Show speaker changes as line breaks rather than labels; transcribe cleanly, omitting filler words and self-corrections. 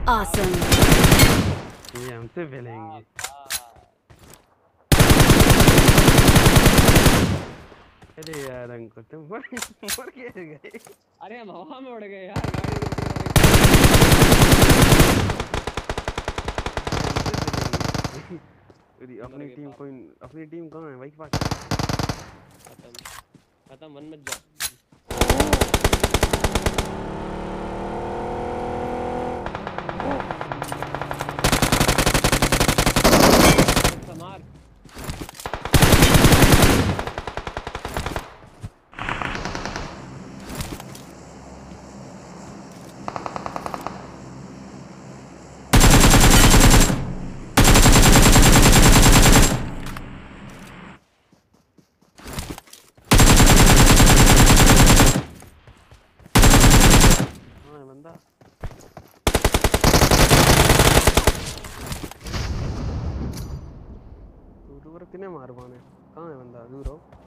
Awesome.
ये हमसे मिलेंगे। अरे यार अंकुर तुम मर कैसे गए?
अरे हम हवा में उड़ गए यार, गाड़ी
अपनी टीम कहाँ है भाई के पास?
खत्म खत्म, वन मत जा। मार
बंदा दूर कितने मार पाने? कहाँ है बंदा? दूर हो।